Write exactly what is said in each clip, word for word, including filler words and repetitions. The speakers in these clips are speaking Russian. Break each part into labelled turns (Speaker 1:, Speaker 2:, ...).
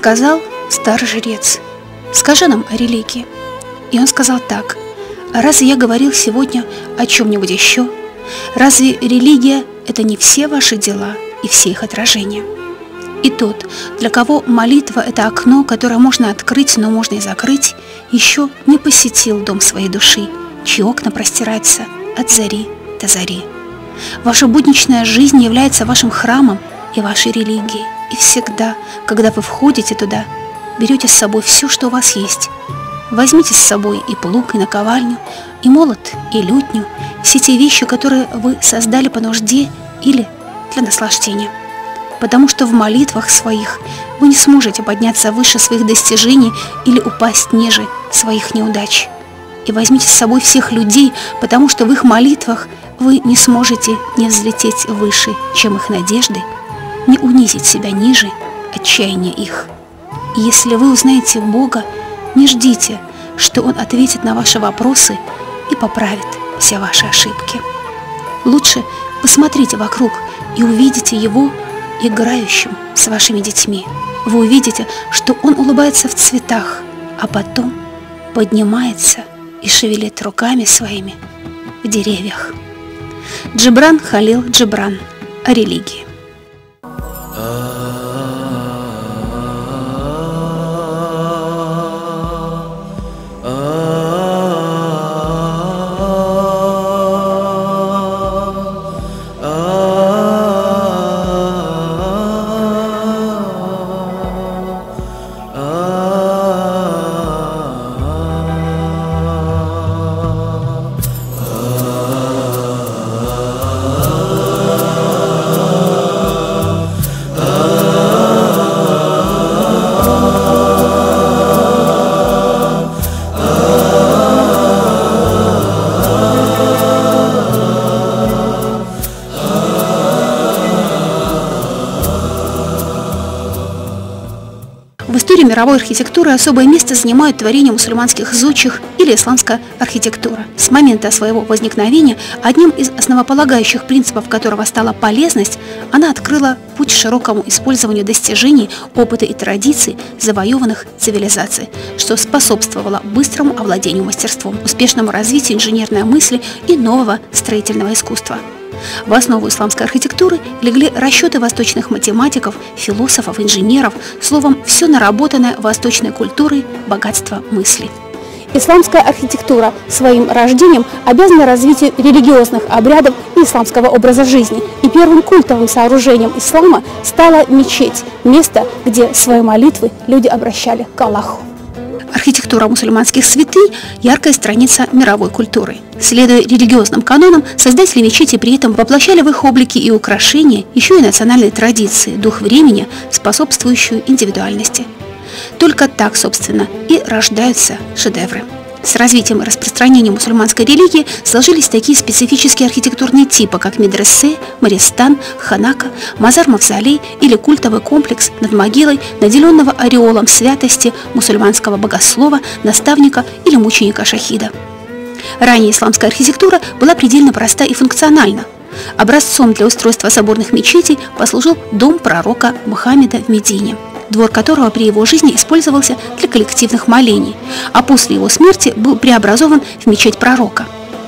Speaker 1: сказал старый жрец: «Скажи нам о религии». И он сказал так: «Разве я говорил сегодня о чем-нибудь еще? Разве религия – это не все ваши дела и все их отражения? И тот, для кого молитва – это окно, которое можно открыть, но можно и закрыть, еще не посетил дом своей души, чьи окна простираются от зари до зари. Ваша будничная жизнь является вашим храмом и вашей религией, и всегда, когда вы входите туда, берете с собой все, что у вас есть. Возьмите с собой и плуг, и наковальню, и молот, и лютню, все те вещи, которые вы создали по нужде или для наслаждения. Потому что в молитвах своих вы не сможете подняться выше своих достижений или упасть ниже своих неудач. И возьмите с собой всех людей, потому что в их молитвах вы не сможете не взлететь выше, чем их надежды, не унизить себя ниже отчаяния их. И если вы узнаете Бога, не ждите, что Он ответит на ваши вопросы и поправит все ваши ошибки. Лучше посмотрите вокруг и увидите Его играющим с вашими детьми. Вы увидите, что Он улыбается в цветах, а потом поднимается и шевелит руками своими в деревьях. Джибран Халил Джибран о религии. В истории мировой архитектуры особое место занимают творения мусульманских зодчих или исламская архитектура. С момента своего возникновения одним из основополагающих принципов которого стала полезность, она открыла путь к широкому использованию достижений, опыта и традиций завоеванных цивилизаций, что способствовало быстрому овладению мастерством, успешному развитию инженерной мысли и нового строительного искусства. В основу исламской архитектуры легли расчеты восточных математиков, философов, инженеров, словом, все наработанное восточной культурой богатство мысли.
Speaker 2: Исламская архитектура своим рождением обязана развитию религиозных обрядов и исламского образа жизни. И первым культовым сооружением ислама стала мечеть, место, где свои молитвы люди обращали к Аллаху.
Speaker 1: Архитектура мусульманских святынь – яркая страница мировой культуры. Следуя религиозным канонам, создатели мечети при этом воплощали в их облике и украшения еще и национальные традиции, дух времени, способствующую индивидуальности. Только так, собственно, и рождаются шедевры. С развитием и распространением мусульманской религии сложились такие специфические архитектурные типы, как медресе, маристан, ханака, мазар-мавзолей или культовый комплекс над могилой, наделенного ореолом святости мусульманского богослова, наставника или мученика-шахида. Ранее исламская архитектура была предельно проста и функциональна. Образцом для устройства соборных мечетей послужил дом пророка Мухаммеда в Медине, двор которого при его жизни использовался для коллективных молений, а после его смерти был преобразован в мечеть пророка.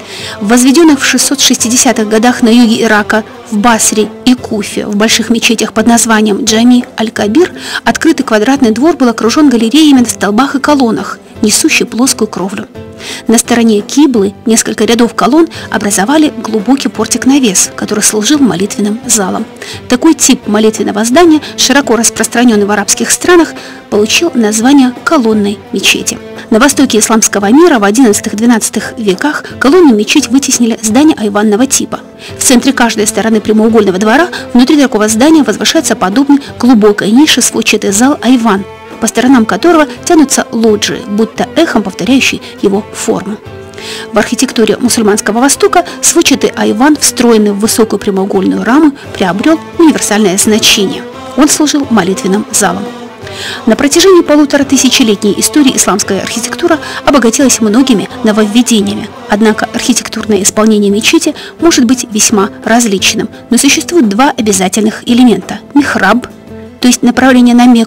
Speaker 1: В возведенных в шестьсот шестидесятых годах на юге Ирака, в Басре и Куфе, в больших мечетях под названием Джами Аль-Кабир, открытый квадратный двор был окружен галереями на столбах и колоннах, несущий плоскую кровлю. На стороне киблы несколько рядов колонн образовали глубокий портик-навес, который служил молитвенным залом. Такой тип молитвенного здания, широко распространенный в арабских странах, получил название колонной мечети. На востоке исламского мира в одиннадцатом-двенадцатом веках колонну мечеть вытеснили здания айванного типа. В центре каждой стороны прямоугольного двора внутри такого здания возвышается подобный глубокой нише сводчатый зал айван, по сторонам которого тянутся лоджии, будто эхом повторяющие его форму. В архитектуре мусульманского Востока сводчатый айван, встроенный в высокую прямоугольную раму, приобрел универсальное значение. Он служил молитвенным залом. На протяжении полутора тысячелетней истории исламская архитектура обогатилась многими нововведениями. Однако архитектурное исполнение мечети может быть весьма различным, но существует два обязательных элемента – михраб, то есть направление на Мекку, и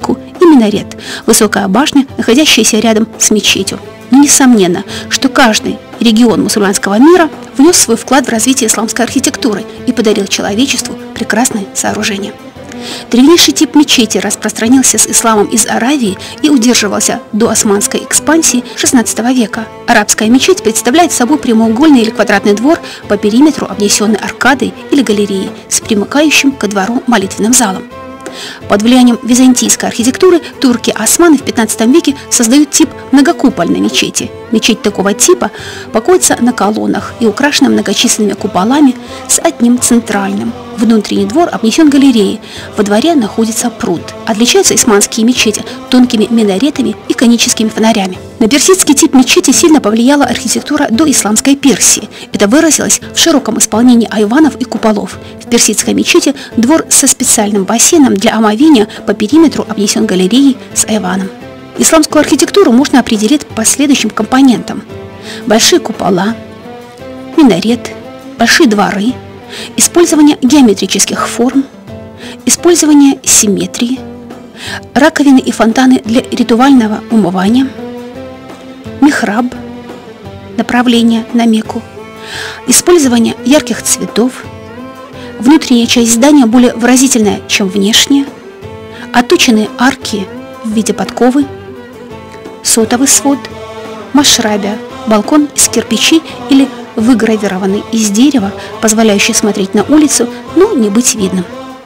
Speaker 1: минарет – высокая башня, находящаяся рядом с мечетью. Но несомненно, что каждый регион мусульманского мира внес свой вклад в развитие исламской архитектуры и подарил человечеству прекрасные сооружения. Древнейший тип мечети распространился с исламом из Аравии и удерживался до османской экспансии шестнадцатого века. Арабская мечеть представляет собой прямоугольный или квадратный двор по периметру, обнесенный аркадой или галереей с примыкающим ко двору молитвенным залом. Под влиянием византийской архитектуры турки-османы в пятнадцатом веке создают тип многокупольной мечети. Мечеть такого типа покоится на колоннах и украшена многочисленными куполами с одним центральным. Внутренний двор обнесен галереей, во дворе находится пруд. Отличаются османские мечети тонкими минаретами и коническими фонарями. На персидский тип мечети сильно повлияла архитектура доисламской Персии. Это выразилось в широком исполнении айванов и куполов. В персидской мечети двор со специальным бассейном для омовения по периметру обнесен галереей с айваном. Исламскую архитектуру можно определить по следующим компонентам: большие купола, минарет, большие дворы, использование геометрических форм, использование симметрии, раковины и фонтаны для ритуального умывания, михраб, направление на Мекку, использование ярких цветов, внутренняя часть здания более выразительная, чем внешняя, отточенные арки в виде подковы, сотовый свод, машрабя, балкон из кирпичей или выгравированный из дерева, позволяющий смотреть на улицу, но не быть видным.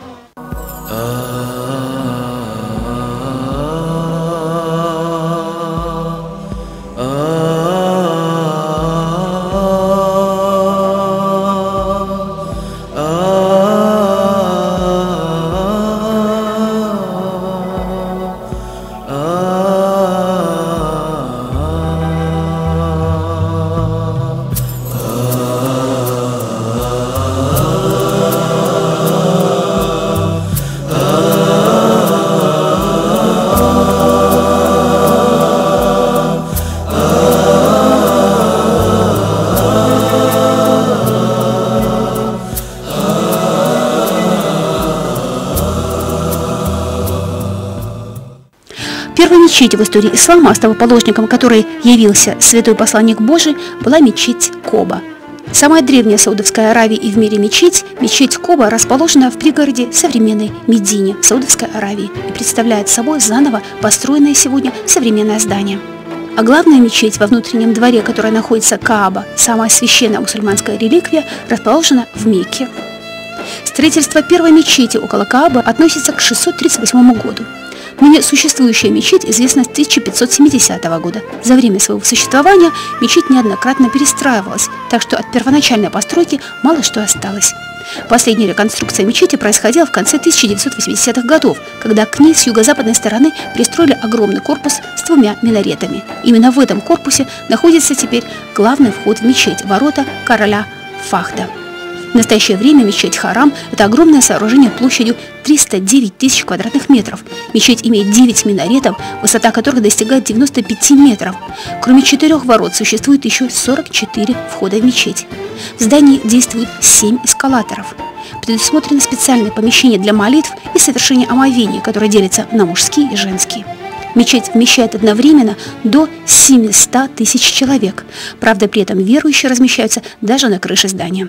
Speaker 1: Первой мечетью в истории ислама, основоположником которой явился святой посланник Божий, была мечеть Коба. Самая древняя в Саудовской Аравии и в мире мечеть, мечеть Коба расположена в пригороде современной Медине в Саудовской Аравии и представляет собой заново построенное сегодня современное здание. А главная мечеть во внутреннем дворе, которая находится Кааба, самая священная мусульманская реликвия, расположена в Мекке. Строительство первой мечети около Каабы относится к шестьсот тридцать восьмому году. Ныне существующая мечеть известна с тысяча пятьсот семидесятого года. За время своего существования мечеть неоднократно перестраивалась, так что от первоначальной постройки мало что осталось. Последняя реконструкция мечети происходила в конце тысяча девятьсот восьмидесятых годов, когда к ней с юго-западной стороны пристроили огромный корпус с двумя минаретами. Именно в этом корпусе находится теперь главный вход в мечеть – ворота короля Фахда. В настоящее время мечеть Харам – это огромное сооружение площадью триста девять тысяч квадратных метров. Мечеть имеет девять минаретов, высота которых достигает девяноста пяти метров. Кроме четырех ворот существует еще сорок четыре входа в мечеть. В здании действует семь эскалаторов. Предусмотрено специальное помещение для молитв и совершения омовений, которое делится на мужские и женские. Мечеть вмещает одновременно до семисот тысяч человек. Правда, при этом верующие размещаются даже на крыше здания.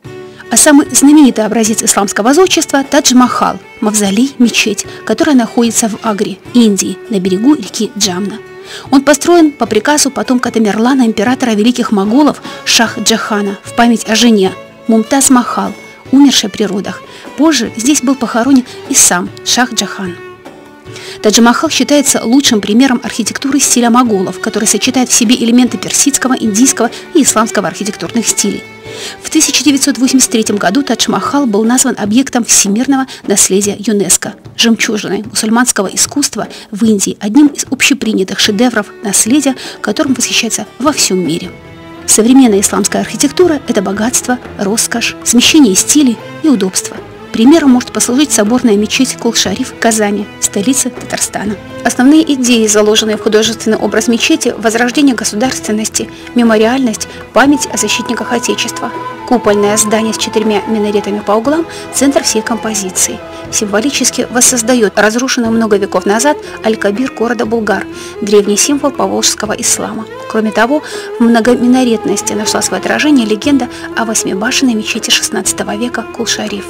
Speaker 1: А самый знаменитый образец исламского зодчества – Тадж-Махал, мавзолей-мечеть, которая находится в Агре, Индии, на берегу реки Джамна. Он построен по приказу потомка Тамерлана, императора великих моголов Шах-Джахана, в память о жене Мумтаз-Махал, умершей при родах. Позже здесь был похоронен и сам Шах-Джахан. Тадж-Махал считается лучшим примером архитектуры стиля моголов, который сочетает в себе элементы персидского, индийского и исламского архитектурных стилей. В тысяча девятьсот восемьдесят третьем году Тадж-Махал был назван объектом всемирного наследия ЮНЕСКО, жемчужиной мусульманского искусства в Индии, одним из общепринятых шедевров наследия, которым восхищается во всем мире. Современная исламская архитектура – это богатство, роскошь, смещение стилей и удобство. При Примером может послужить соборная мечеть Кул-Шариф в Казани, столице Татарстана. Основные идеи, заложенные в художественный образ мечети – возрождение государственности, мемориальность, память о защитниках Отечества. Купольное здание с четырьмя минаретами по углам – центр всей композиции. Символически воссоздает разрушенный много веков назад Аль-Кабир города Булгар, древний символ поволжского ислама. Кроме того, в многоминаретности нашла свое отражение легенда о восьмибашенной мечети шестнадцатого века Кул-Шариф.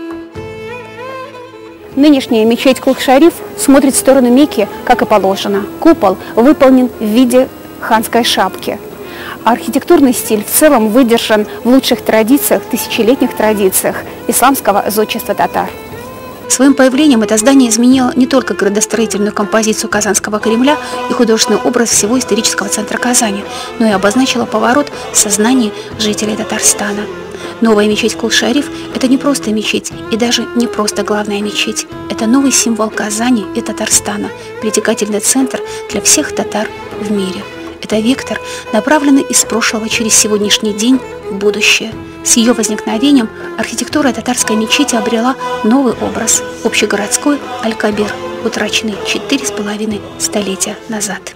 Speaker 2: Нынешняя мечеть Кул-Шариф смотрит в сторону Мекки, как и положено. Купол выполнен в виде ханской шапки. Архитектурный стиль в целом выдержан в лучших традициях, тысячелетних традициях исламского зодчества татар.
Speaker 1: Своим появлением это здание изменило не только градостроительную композицию Казанского Кремля и художественный образ всего исторического центра Казани, но и обозначило поворот в сознании жителей Татарстана. Новая мечеть Кул-Шариф – это не просто мечеть и даже не просто главная мечеть. Это новый символ Казани и Татарстана, притекательный центр для всех татар в мире. Это вектор, направленный из прошлого через сегодняшний день в будущее. С ее возникновением архитектура татарской мечети обрела новый образ – общегородской Аль-Кабир, утраченный четыре с половиной столетия назад.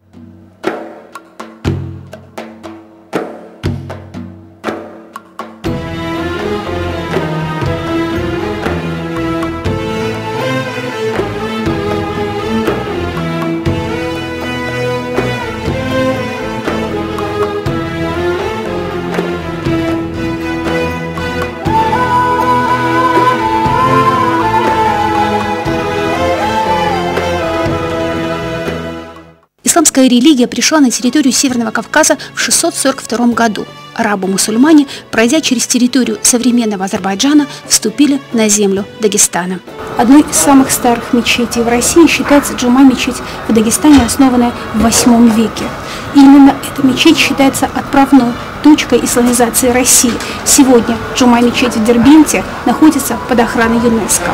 Speaker 1: Исламская религия пришла на территорию Северного Кавказа в шестьсот сорок втором году. Арабы-мусульмане, пройдя через территорию современного Азербайджана, вступили на землю Дагестана.
Speaker 2: Одной из самых старых мечетей в России считается Джума-мечеть в Дагестане, основанная в восьмом веке. И именно эта мечеть считается отправной точкой исламизации России. Сегодня Джума-мечеть в Дербенте находится под охраной ЮНЕСКО.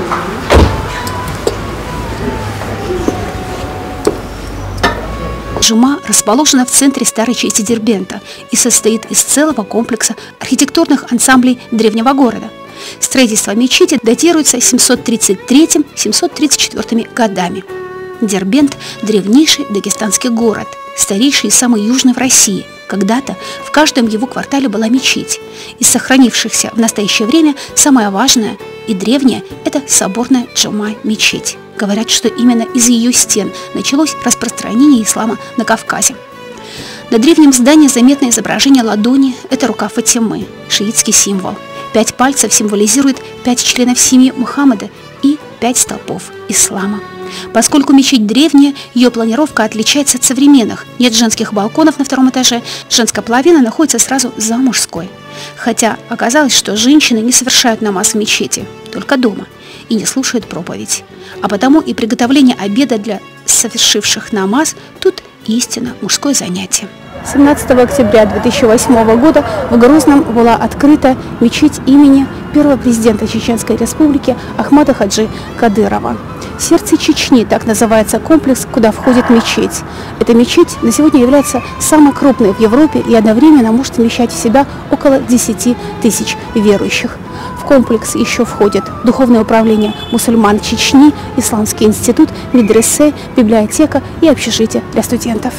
Speaker 1: Джума расположена в центре старой части Дербента и состоит из целого комплекса архитектурных ансамблей древнего города. Строительство мечети датируется семьсот тридцать третьим — семьсот тридцать четвёртым годами. Дербент – древнейший дагестанский город, старейший и самый южный в России. Когда-то в каждом его квартале была мечеть. Из сохранившихся в настоящее время самая важная и древняя – это соборная Джума-мечеть. Говорят, что именно из ее стен началось распространение ислама на Кавказе. На древнем здании заметно изображение ладони – это рука Фатимы, шиитский символ. Пять пальцев символизирует пять членов семьи Мухаммада и пять столпов ислама. Поскольку мечеть древняя, ее планировка отличается от современных. Нет женских балконов на втором этаже, женская половина находится сразу за мужской. Хотя оказалось, что женщины не совершают намаз в мечети, только дома, и не слушают проповедь. А потому и приготовление обеда для совершивших намаз тут истинно мужское занятие.
Speaker 2: семнадцатого октября две тысячи восьмого года в Грозном была открыта мечеть имени первого президента Чеченской Республики Ахмада Хаджи Кадырова. Сердце Чечни, так называется комплекс, куда входит мечеть. Эта мечеть на сегодня является самой крупной в Европе и одновременно может вмещать в себя около десяти тысяч верующих. В комплекс еще входят Духовное управление мусульман Чечни, Исламский институт, медресе, библиотека и общежитие для студентов.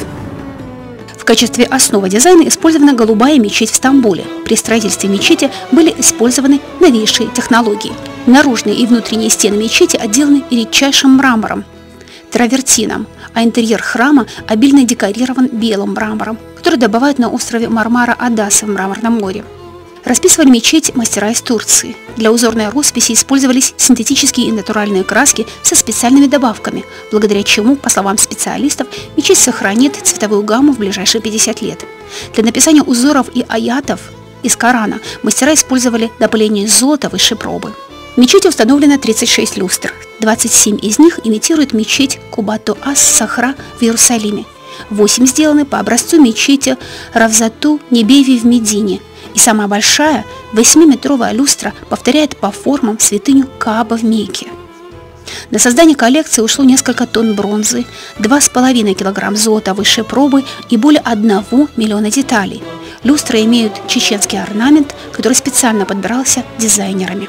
Speaker 1: В качестве основы дизайна использована голубая мечеть в Стамбуле. При строительстве мечети были использованы новейшие технологии. Наружные и внутренние стены мечети отделаны редчайшим мрамором, травертином, а интерьер храма обильно декорирован белым мрамором, который добывают на острове Мармара-Адасы в Мраморном море. Расписывали мечеть мастера из Турции. Для узорной росписи использовались синтетические и натуральные краски со специальными добавками, благодаря чему, по словам специалистов, мечеть сохранит цветовую гамму в ближайшие пятьдесят лет. Для написания узоров и аятов из Корана мастера использовали напыление из золота высшей пробы. В мечети установлено тридцать шесть люстр. двадцать семь из них имитируют мечеть Кубату ас-Сахра в Иерусалиме. восемь сделаны по образцу мечети Равзату Небеви в Медине. И самая большая, восьмиметровая люстра, повторяет по формам святыню Кааба в Мекке. На создание коллекции ушло несколько тонн бронзы, два с половиной килограмм золота высшей пробы и более одного миллиона деталей. Люстры имеют чеченский орнамент, который специально подбирался дизайнерами.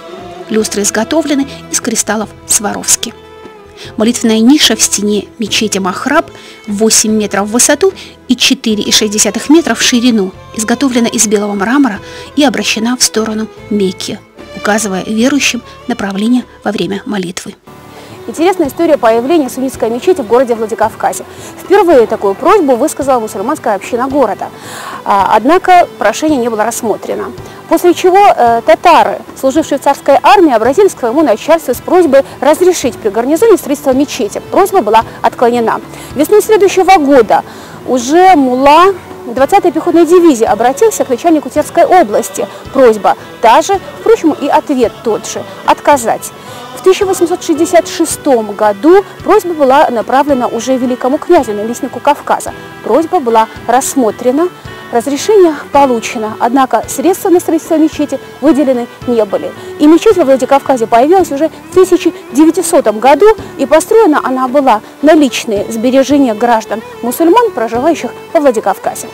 Speaker 1: Люстры изготовлены из кристаллов Сваровски. Молитвенная ниша в стене мечети Махраб восемь метров в высоту и четыре и шесть десятых метра в ширину, изготовлена из белого мрамора и обращена в сторону Мекки, указывая верующим направление во время молитвы.
Speaker 2: Интересная история появления суннитской мечети в городе Владикавказе. Впервые такую просьбу высказала мусульманская община города. Однако прошение не было рассмотрено. После чего э, татары, служившие в царской армии, обратились к своему начальству с просьбой разрешить при гарнизоне строительство мечети. Просьба была отклонена. Весной следующего года уже мулла двадцатой пехотной дивизии обратился к начальнику Терской области. Просьба та же, впрочем, и ответ тот же – отказать. В тысяча восемьсот шестьдесят шестом году просьба была направлена уже великому князю, наместнику Кавказа. Просьба была рассмотрена, разрешение получено, однако средства на строительство мечети выделены не были. И мечеть во Владикавказе появилась уже в тысяча девятисотом году, и построена она была на личные сбережения граждан-мусульман, проживающих во Владикавказе.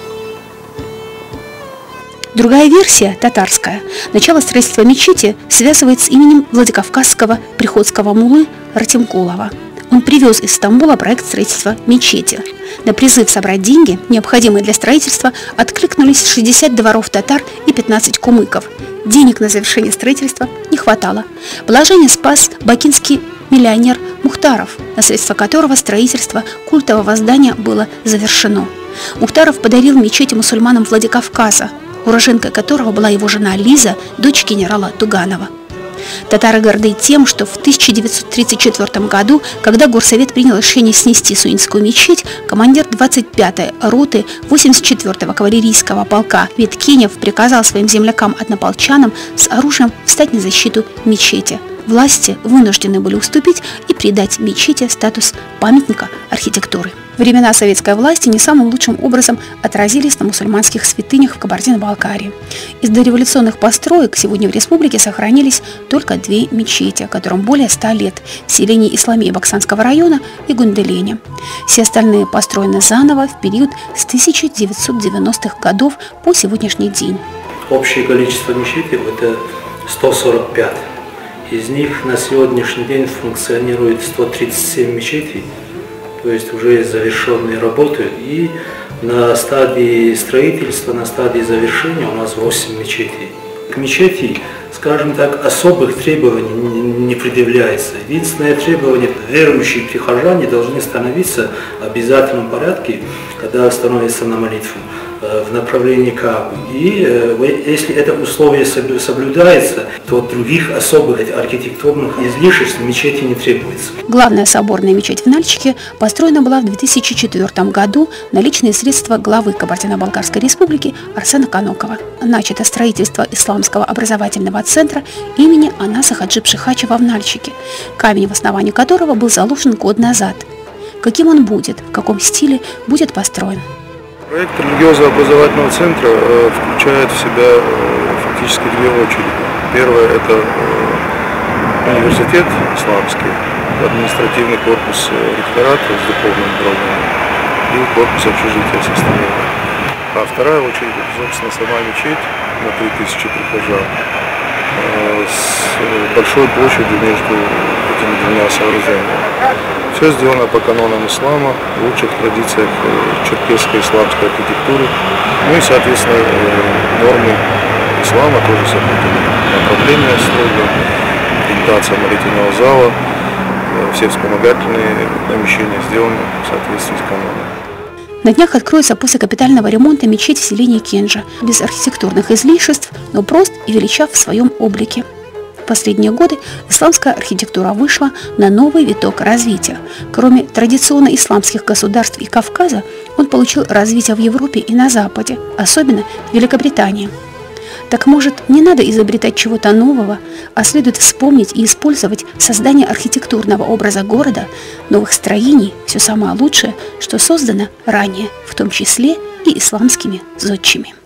Speaker 1: Другая версия, татарская, начало строительства мечети связывает с именем владикавказского приходского муллы Ратимкулова. Он привез из Стамбула проект строительства мечети. На призыв собрать деньги, необходимые для строительства, откликнулись шестьдесят дворов татар и пятнадцать кумыков. Денег на завершение строительства не хватало. Положение спас бакинский миллионер Мухтаров, на средства которого строительство культового здания было завершено. Мухтаров подарил мечети мусульманам Владикавказа, уроженкой которого была его жена Лиза, дочь генерала Туганова. Татары горды тем, что в тысяча девятьсот тридцать четвёртом году, когда горсовет принял решение снести суннитскую мечеть, командир двадцать пятой роты восемьдесят четвёртого кавалерийского полка Веткенев приказал своим землякам-однополчанам с оружием встать на защиту мечети. Власти вынуждены были уступить и придать мечети статус памятника архитектуры. Времена советской власти не самым лучшим образом отразились на мусульманских святынях в Кабардино-Балкарии. Из дореволюционных построек сегодня в республике сохранились только две мечети, которым более ста лет – в селении Исламия Баксанского района и Гунделене. Все остальные построены заново в период с тысяча девятьсот девяностых годов по сегодняшний день.
Speaker 3: Общее количество мечетей – это сто сорок пять. Из них на сегодняшний день функционирует сто тридцать семь мечетей, то есть уже завершенные работы, и на стадии строительства, на стадии завершения у нас восемь мечетей. К мечети, скажем так, особых требований не предъявляется. Единственное требование – верующие прихожане должны становиться в обязательном порядке, когда становятся на молитву в направлении Каабы. И если это условие соблюдается, то других особых архитектурных излишеств мечети не требуется.
Speaker 1: Главная соборная мечеть в Нальчике построена была в две тысячи четвёртом году на личные средства главы Кабардино-Балкарской республики Арсена Канокова. Начато строительство исламского образовательного центра имени Анаса Хаджи Пшихачева в Нальчике, камень в основании которого был заложен год назад. Каким он будет, в каком стиле будет построен?
Speaker 4: Проект религиозно-образовательного центра э, включает в себя э, фактически две очереди. Первое – это э, университет исламский, административный корпус э, ректората с духовным управлением и корпус общежития состояния. А вторая очередь – это, собственно, сама мечеть на три тысячи прихожан э, с большой площадью между этими двумя сооружениями. Все сделано по канонам ислама, в лучших традициях черкесской исламской архитектуры. Ну и, соответственно, нормы ислама тоже соблюдены. Направление строго, ориентация молитвенного зала, все вспомогательные помещения сделаны в соответствии с канонами.
Speaker 1: На днях откроется после капитального ремонта мечеть в селении Кенджа, без архитектурных излишеств, но прост и величав в своем облике. В последние годы исламская архитектура вышла на новый виток развития. Кроме традиционно исламских государств и Кавказа, он получил развитие в Европе и на Западе, особенно в Великобритании. Так может, не надо изобретать чего-то нового, а следует вспомнить и использовать создание архитектурного образа города, новых строений, все самое лучшее, что создано ранее, в том числе и исламскими зодчими.